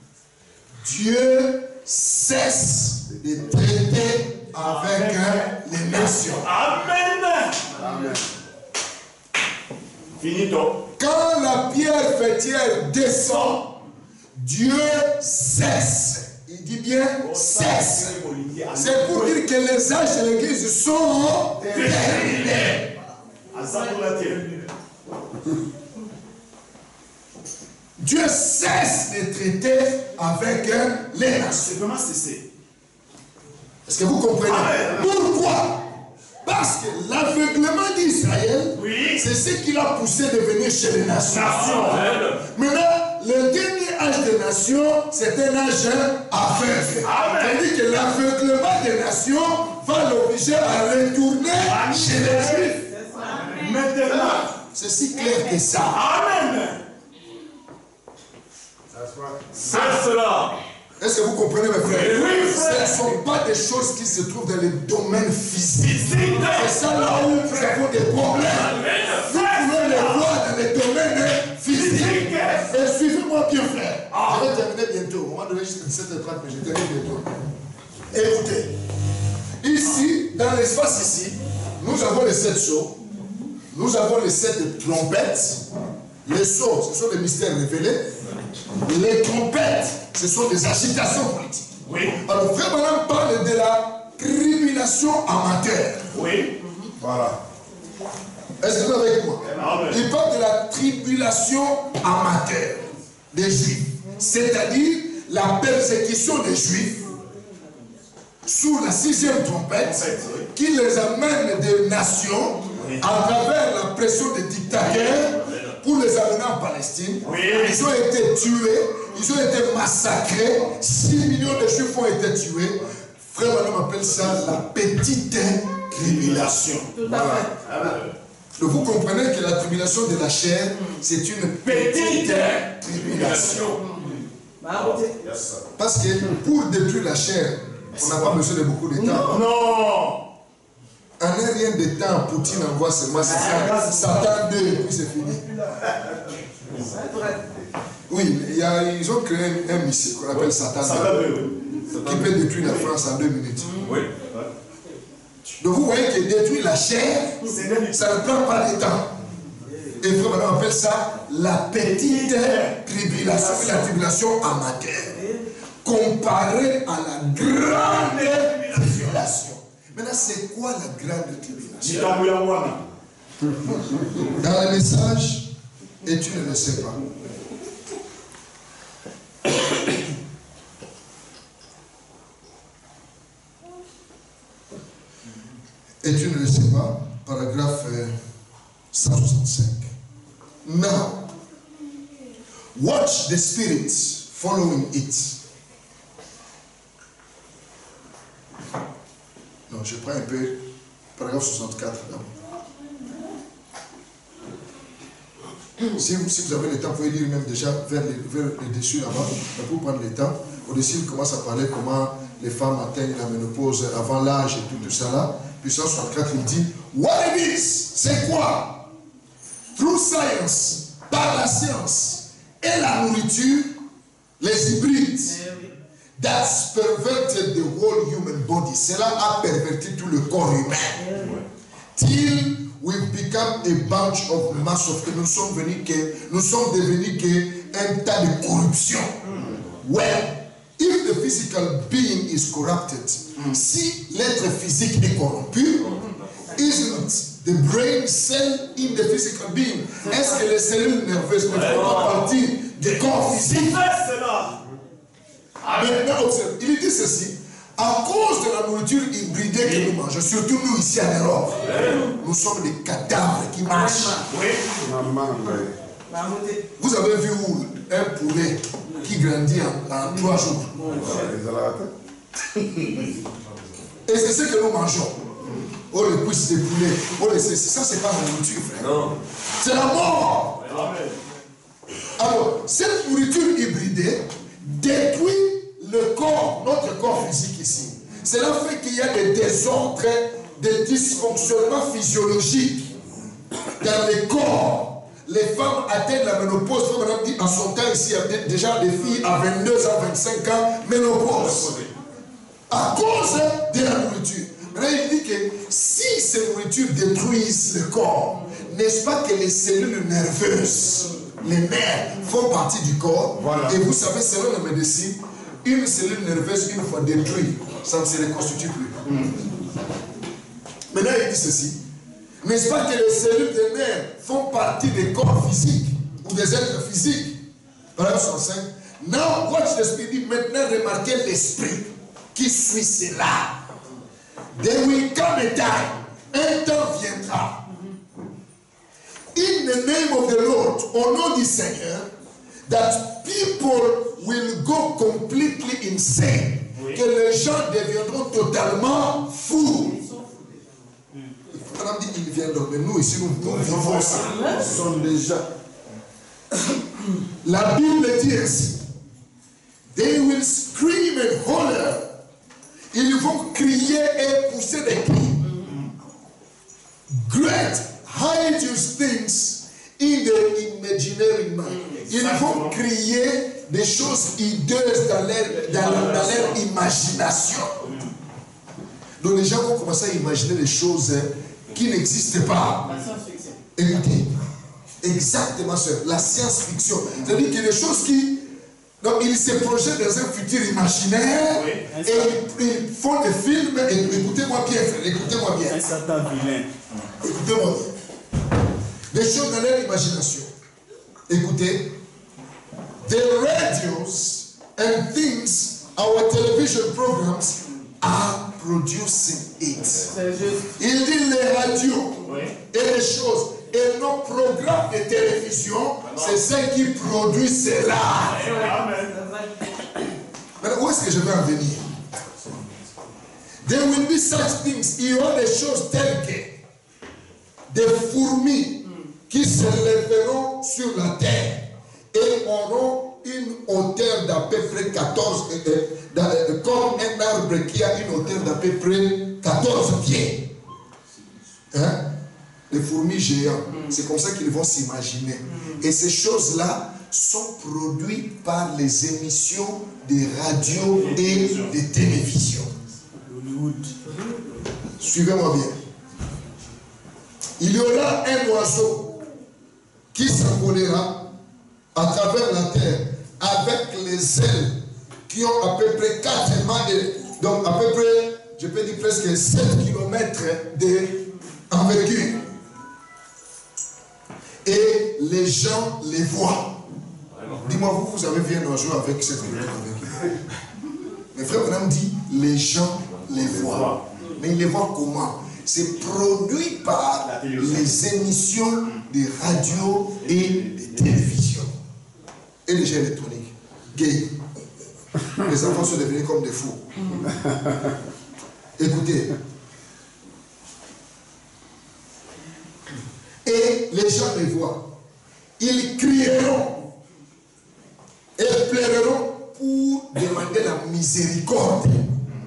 Dieu cesse de traiter avec les nations. Amen. Amen. Finito. Quand la pierre fêtière descend, Dieu cesse. Il dit bien cesse. C'est pour dire que les âges de l'église sont terminés. Dieu cesse de traiter avec les nations. Comment cesser? Est-ce que vous comprenez? Pourquoi? Parce que l'aveuglement d'Israël, c'est ce qui l'a poussé de venir chez les nations. Maintenant, le dernier âge des nations, c'est un âge aveugle. C'est-à-dire que l'aveuglement des nations va l'obliger à retourner chez les Juifs. Maintenant, c'est si clair que ça. Amen. C'est cela. Est-ce que vous comprenez, mes frères? Oui, frère. Ce ne sont pas des choses qui se trouvent dans le domaine physique. C'est ça là où nous avons des problèmes. Nous pouvons les voir dans le domaine physique. Et suivez-moi bien, frère. Je vais terminer bientôt. Au moment donné, jusqu'à 17h30, mais je termine bientôt. Écoutez. Ici, dans l'espace ici, nous avons les 7 sceaux. Nous avons les 7 trompettes. Les sceaux, ce sont des mystères révélés. Les trompettes, ce sont des agitations politiques. Oui. Alors, frère Branham parle de la tribulation amateur. Oui. Voilà. Est-ce que vous êtes avec moi? Amen. Il parle de la tribulation amateur des Juifs. C'est-à-dire la persécution des Juifs sous la 6e trompette qui les amène des nations à travers la pression des dictateurs pour les amener en Palestine. Ils ont été tués, ils ont été massacrés, 6 millions de Juifs ont été tués. Frère Branham appelle ça la petite tribulation. Voilà. Donc vous comprenez que la tribulation de la chair, c'est une petite tribulation. Parce que pour détruire la chair, on n'a pas besoin de beaucoup de temps. Non. En un rien de temps, Poutine envoie seulement Satan 2 et puis c'est fini. Oui, ils ont créé un missile qu'on appelle Satan 2 qui peut détruire la France en 2 minutes. Oui. Donc vous voyez que détruire la chair, ça ne prend pas de temps. Et frère, on appelle ça la petite tribulation, la tribulation amateur, comparée à la grande tribulation. Maintenant, c'est quoi la grande tribulation? Dans le message, et tu ne le sais pas. Et tu ne le sais pas, paragraphe 165. Now, watch the spirits following it. Non, je prends un peu, paragraphe 64 d'abord. Si vous avez le temps, vous pouvez lire même déjà vers le dessus là-bas, pour prendre le temps. Au-dessus, il commence à parler comment les femmes atteignent la ménopause avant l'âge et tout ça là. Puissance 64, il dit, what it is, c'est quoi? Through science, par la science et la nourriture, les hybrides, that's perverted the whole human body. Cela a perverti tout le corps humain. Till we've become a bunch of mass of... Nous sommes devenus un tas de corruption. Well, if the physical being is corrupted, si l'être physique est corrompu, isn't the brain cell in the physical being? Est-ce que les cellules nerveuses ne font pas partie du corps physique? Maintenant, observe, il dit ceci. À cause de la nourriture hybridée que nous mangeons, surtout nous ici en Europe, nous sommes des cadavres qui marchent. Vous avez vu où un poulet qui grandit en 3 jours? Et c'est ce que nous mangeons. Oh, les cuisses de poulet. Oh, ça, c'est pas la nourriture, frère. C'est la mort. Alors, cette nourriture hybridée détruit le corps, notre corps physique ici. Cela fait qu'il y a des désordres, des dysfonctionnements physiologiques dans les corps. Les femmes atteignent la ménopause. Madame dit, en son temps ici, il y avait déjà des filles à 22 ans, 25 ans, ménopause. À cause de la nourriture. Maintenant, il dit que si ces nourritures détruisent le corps, n'est-ce pas que les cellules nerveuses, les nerfs, font partie du corps? Voilà. Et vous savez, selon la médecine, une cellule nerveuse, une fois détruite, ça ne se reconstitue plus. Maintenant, il dit ceci. N'est-ce pas que les cellules des nerfs font partie des corps physiques ou des êtres physiques? Paragraphe 65. Now, watch the spirit. Il dit maintenant, remarquez l'esprit qui suit cela. There will come a time. Un temps viendra. In the name of the Lord, au nom du Seigneur, that people will go completely insane. Oui. Que les gens deviendront totalement fous. Madame dit qu'ils viendront, mais nous ici, nous vivons ça. Ils sont déjà. La Bible dit ainsi. They will scream and holler. Ils vont crier et pousser des cris. Great hideous things in the imaginary mind. Ils vont crier des choses hideuses dans leur imagination. Donc les gens vont commencer à imaginer des choses qui n'existent pas. Écoutez, exactement ça, la science-fiction. C'est-à-dire qu'il y a des choses qui... Donc ils se projettent dans un futur imaginaire, oui, et ils font des films. Et écoutez-moi bien, frère, écoutez-moi bien. Un certain vilain. Écoutez-moi bien. Des choses dans leur imagination. Écoutez. The radios and things, our television programs are producing it. Il dit les radios, oui, et les choses et nos programmes de télévision, c'est ceux qui produisent cela. Maintenant, où est-ce que je vais en venir? There will be such things. Il y aura des choses telles que des fourmis qui se lèveront sur la terre et auront une hauteur d'à peu près 14, comme un arbre qui a une hauteur d'à peu près 14 pieds. Hein? Les fourmis géantes, c'est comme ça qu'ils vont s'imaginer. Et ces choses-là sont produites par les émissions de radio et de télévision. Suivez-moi bien. Il y aura un oiseau qui s'envolera à travers la terre avec les ailes qui ont à peu près 4 mètres, donc à peu près, je peux dire presque 7 km d'envergure. Et les gens les voient. Dis-moi, vous avez vu un oiseau avec cette envergure? Mes frères, madame dit, les gens les voient. Mais ils les voient comment? C'est produit par les émissions de radio et de télévision. Et les jeux électroniques. Gays. Les enfants sont devenus comme des fous. Écoutez. Et les gens les voient. Ils crieront et pleureront pour demander la miséricorde.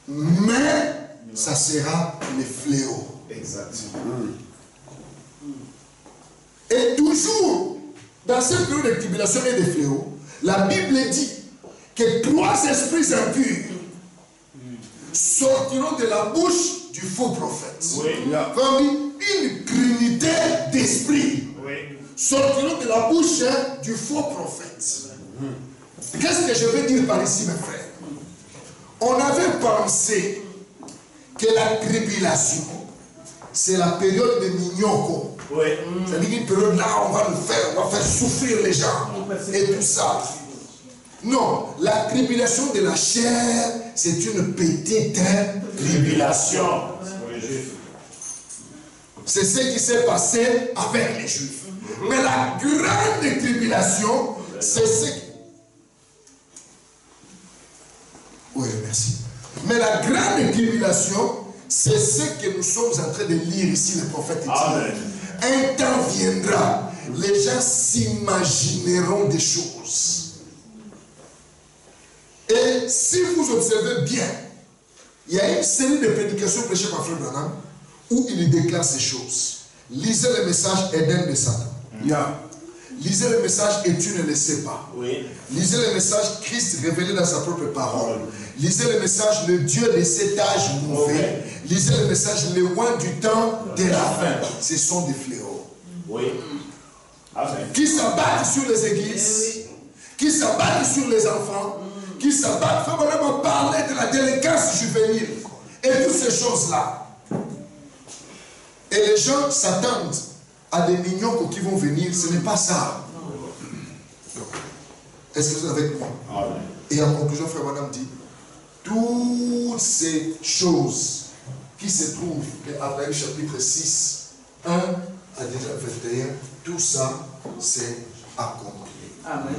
mais ça sera les fléaux. Exact. Et toujours, dans cette période de tribulation et de fléaux, la Bible dit que 3 esprits impurs sortiront de la bouche du faux prophète. Oui. Comme une trinité d'esprits sortiront de la bouche du faux prophète. Qu'est-ce que je veux dire par ici, mes frères? On avait pensé que la tribulation, c'est la période de Mignoko. C'est-à-dire une période là, on va faire souffrir les gens et tout ça. Non, la tribulation de la chair, c'est une petite tribulation. C'est ce qui s'est passé avec les Juifs. Mais la grande tribulation, c'est ce qui... Oui, merci. Mais la grande tribulation, c'est ce que nous sommes en train de lire ici, le prophète dit. Un temps viendra, les gens s'imagineront des choses. Et si vous observez bien, il y a une série de prédications prêchées par Frère Branham où il déclare ces choses. Lisez le message Éden de Satan. Lisez le message et tu ne le sais pas. Lisez le message Christ révélé dans sa propre parole. Lisez le message le Dieu de cet âge mauvais. Lisez le message le roi du temps de la fin. Ce sont des fléaux. Qui s'abattent sur les églises, qui s'abattent sur les enfants, qui s'abattent. Il faut vraiment parler de la délinquance juvénile et toutes ces choses-là. Et les gens s'attendent à des mignons qui vont venir. Ce n'est pas ça. Est-ce que vous êtes avec moi? Et en conclusion, Frère Madame dit, toutes ces choses qui se trouvent dans Abraham chapitre 6, 1 à déjà 21, tout ça, c'est accompli. Amen.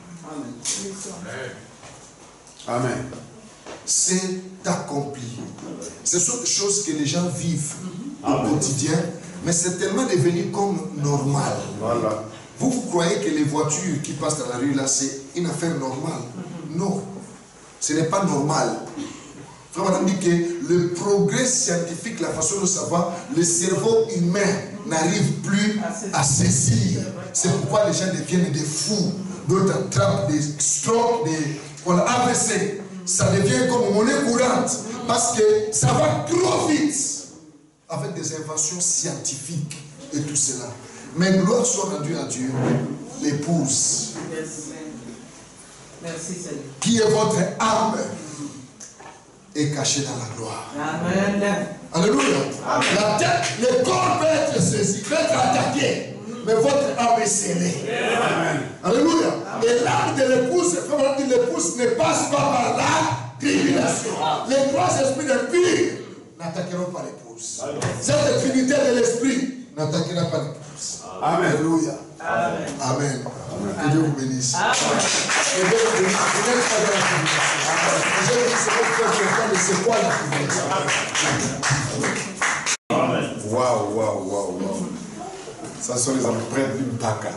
Amen. C'est accompli. Ce sont des choses que les gens vivent au quotidien, mais c'est tellement devenu comme normal. Voilà. Vous croyez que les voitures qui passent dans la rue là, c'est une affaire normale? Non, ce n'est pas normal. Frère Madame dit que le progrès scientifique, la façon de savoir, le cerveau humain n'arrive plus à saisir. C'est pourquoi les gens deviennent des fous. D'autres attrapent des strokes, des AVC. Ça devient comme monnaie courante parce que ça va trop vite avec des inventions scientifiques et tout cela. Mais gloire soit rendue à Dieu, l'épouse. Merci Seigneur. Qui est votre âme est cachée dans la gloire. Amen. Alléluia. La tête, le corps peut être saisi, peut être attaqué, mais votre âme est scellée. Amen. Alléluia. Et l'âme de l'épouse, l'épouse ne passe pas par la tribulation. Les 3 esprits impurs n'attaqueront pas l'épouse. Cette trinité de l'esprit n'attaquera pas l'épouse. Amen. Alléluia. Amen. Amen. Que Dieu vous bénisse. Amen. Que Dieu vous bénisse. Vous n'êtes pas dans la tribulation. Je vais vous dire c'est quoi la tribulation. Amen. Waouh. Ça sont les empreintes d'une paca.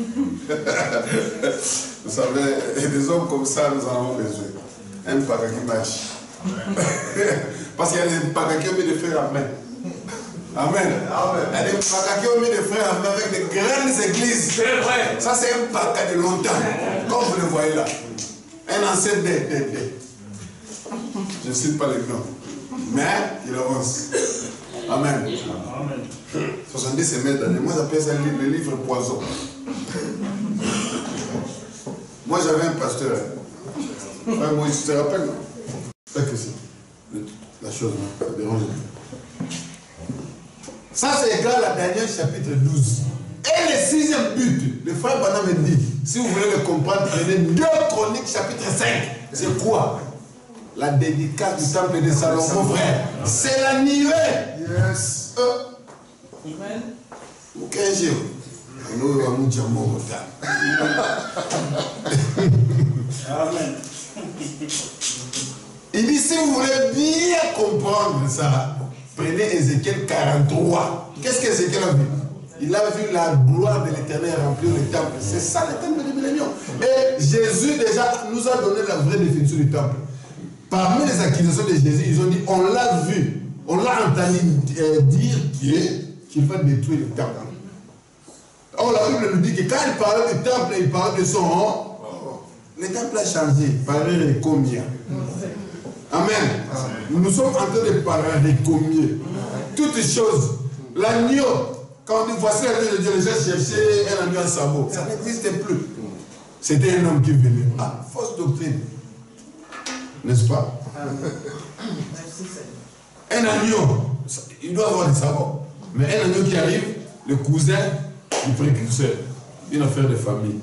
Vous savez, des hommes comme ça, nous en avons besoin. Un paca qui marche. Parce qu'il y a des pacas qui ont mis des frères à main. Amen. Il y a des pacas qui ont mis des frères à main avec des grandes églises. C'est vrai. Ça, c'est un paca de longtemps. Comme vous le voyez là. Un ancien je ne cite pas les noms. Mais il avance. Amen. 70 c'est mettre. Moi, j'appelle ça le livre poison. Moi, j'avais un pasteur. Ouais, moi, tu te rappelles, non? C'est que c'est la chose, ça dérange. Ça, c'est écrit à la dernière chapitre 12. Et le 6e but, le frère Branham me dit, si vous voulez le comprendre, prenez 2 Chroniques chapitre 5. C'est quoi? La dédicace du temple de Salomon, frère. C'est la nivelle. Yes. Amen. Aucun jour. Nous avons dit Amen. il dit, si vous voulez bien comprendre ça, prenez Ézéchiel 43. Qu'est-ce qu'Ézéchiel a vu? Il a vu la gloire de l'Éternel remplir le temple. C'est ça le temple du millénium. Et Jésus déjà nous a donné la vraie définition du temple. Parmi les accusations de Jésus, ils ont dit, on l'a vu, on l'a entendu dire qu'il va détruire le temple. Or, la Bible nous dit que quand il parlait du temple, il parlait de son nom. Le temple a changé, parler de combien. Amen. Nous sommes en train de parler de combien. Toutes les choses. L'agneau, quand on dit voici l'agneau de Dieu, les gens cherchaient un agneau en sabot. Ça n'existait plus. C'était un homme qui venait. Ah, fausse doctrine. N'est-ce pas? Un agneau, il doit avoir des sabots. Mais un agneau qui arrive, le cousin du précurseur. Une affaire de famille.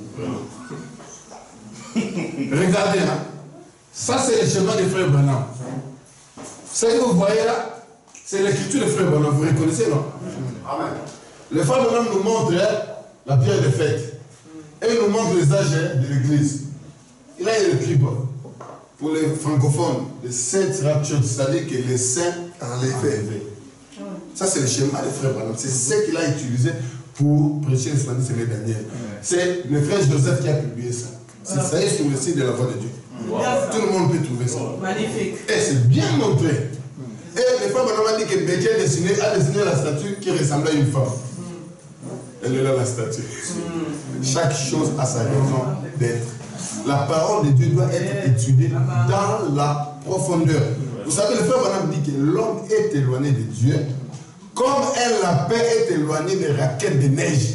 Regardez là. Ça, c'est le chemin des frères Branham. Ce que vous voyez là, c'est l'écriture des frères Branham. Vous reconnaissez, non? Amen. Le frère Branham nous montre la pierre de fête. Et il nous montre les âges de l'église. Il a écrit pour les francophones, les saints raptures, c'est-à-dire que les saints enlevés. Ça, c'est le schéma des frères Branham. C'est ce qu'il a utilisé pour prêcher l'islamisme l'année dernière. C'est le frère Joseph qui a publié ça. C'est ça est sur le site de la Voix de Dieu. Wow. Tout le monde peut trouver ça. Magnifique. Et c'est bien montré. Et le frère Branham a dit que Becker a dessiné la statue qui ressemblait à une femme. Elle est là, la statue. Chaque chose a sa raison d'être. La parole de Dieu doit être étudiée dans la profondeur. Vous savez, le frère Branham dit que l'homme est éloigné de Dieu comme un lapin est éloigné des raquettes de neige.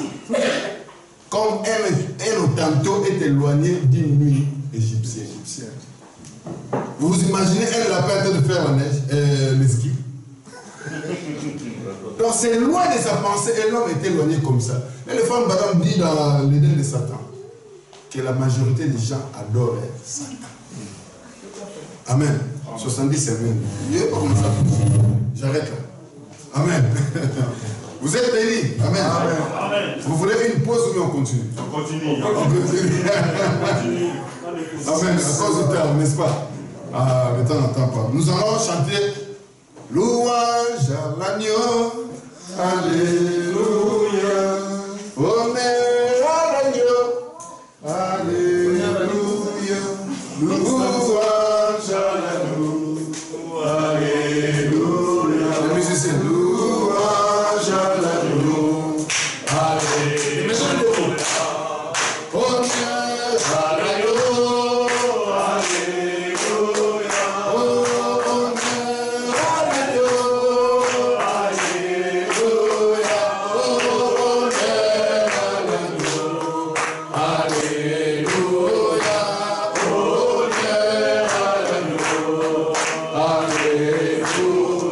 Comme un autanto est éloigné d'une nuit égyptienne. Vous vous imaginez un lapin en train de faire la neige, le ski? Donc c'est loin de sa pensée et l'homme est éloigné comme ça. Et le frère Branham dit dans l'Éden de Satan que la majorité des gens adorent Satan. Amen. 70 semaines. Dieu n'est pas comme ça. J'arrête là. Amen. Vous êtes bénis. Amen. Amen. Vous voulez une pause ou bien on continue? On continue. On continue. Amen. À cause du temps, n'est-ce pas? Ah, le temps n'entend pas. Nous allons chanter louange à l'agneau. Alléluia. Honneur à l'agneau. Alléluia. Louange à l'agneau. Alléluia. Les musiciens, louange à l'agneau. Alléluia. Honneur à l'agneau. Alléluia. Honneur à l'agneau. Alléluia. Honneur à l'agneau. Alléluia. Honneur à l'agneau. Alléluia.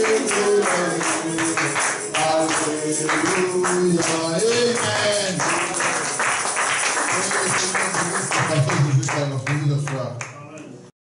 Amen.